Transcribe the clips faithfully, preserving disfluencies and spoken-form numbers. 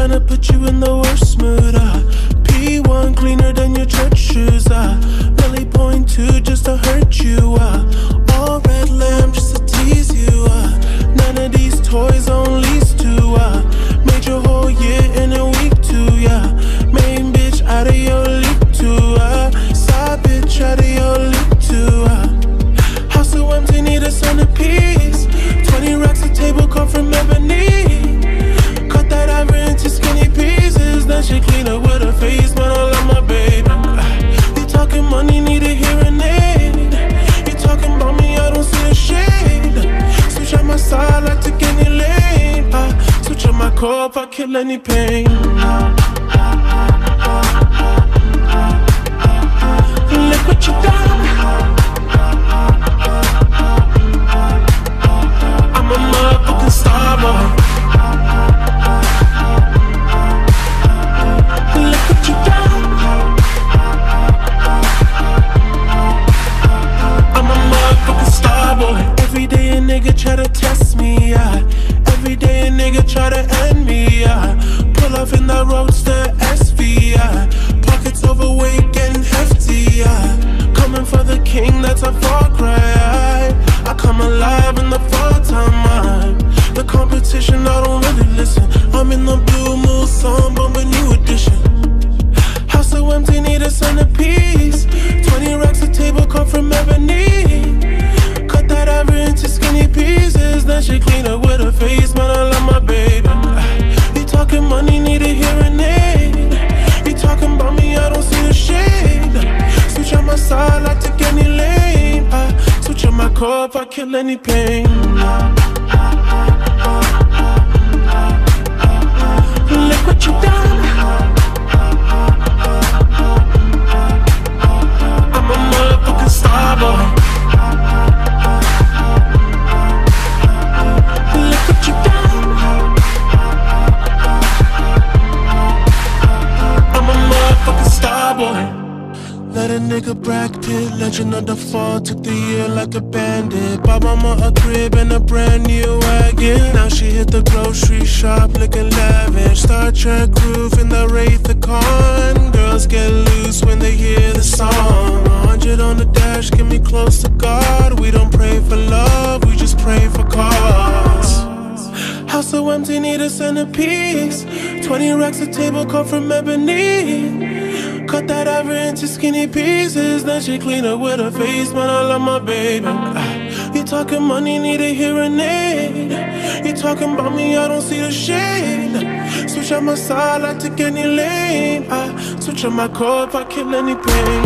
tryna put you in the worst mood, uh. P one cleaner than your church shoes, uh. Milli point two just to hurt you, uh. All red lamb just to tease you, uh. None of these toys on lease too, uh. Made your whole year in a week too, yeah. Main bitch out of your league too, uh. Side bitch out of your league too, uh. House so empty, need a centerpiece. Twenty racks a table come from ebony. Cut that ivory into skinny pieces. Then she clean up with her face, man, I love my baby. You talking money, need a hearing aid. You talking about me, I don't see the shade. Switch out my side, I take any lane. I switch out my core, I kill any pain. Look what you done. I'm a motherfucking starboy. Look what you done. I'm a motherfucking starboy. Every day a nigga try to test me, yeah. Every day a nigga try to end me, yeah. Pull off in the roadster S V, yeah. Pockets overweight, getting hefty, yeah. Coming for the king, that's a far cry. I come alive in the fall time. The competition, I don't really listen. I'm in the blue moon, song, but a new edition. House so empty, need a centerpiece. Twenty racks a table come from ebony. Cut that ivory into skinny pieces. Then she clean up with her face, man, I love my baby. You talking money, need a hearing aid. You talking about me, I don't see the shade. Switch on my side, I take any lane. I switch on my core, I kill any pain. Look what you done. I'm a motherfucking starboy. Look what you done. I'm a motherfucking starboy. Let a nigga Brad Pitt, legend of the fall. Took the year like a bandit. Bought mama a crib and a brand new wagon. Now she hit the grocery shop looking lavish. Star Trek roof in the Wraith the Con. Girls get loose when they hear the song. A hundred on the dash, get me close to God. We don't pray for love, we just pray for cause. House so empty, need a centerpiece. Twenty racks a table come from ebony. Cut that ivory into skinny pieces. Then she clean up with her face, man, I love my baby. You talking money, need a hearing aid. You talking about me, I don't see the shade. Switch out my side, I take any lane. I switch out my core, I kill any pain.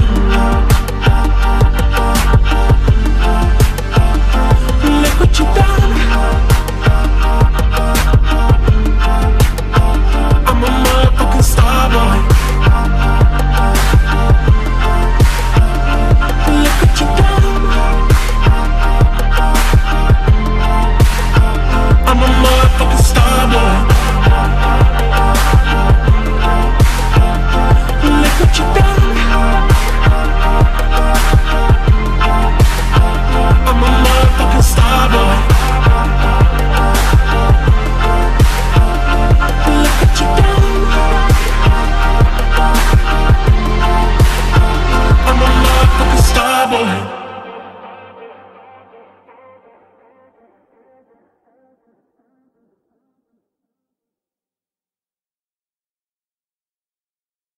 Look what you done.